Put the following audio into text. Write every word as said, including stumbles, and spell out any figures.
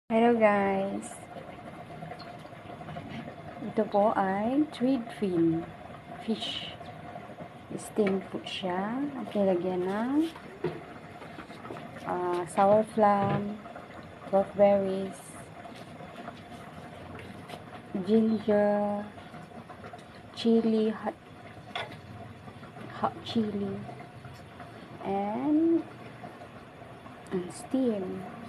Hello guys! Ito po ay threadfin fish. Steam po siya. At nilagyan ng uh, sour plum, berries, ginger, chili, hot, hot chili, and, and steam.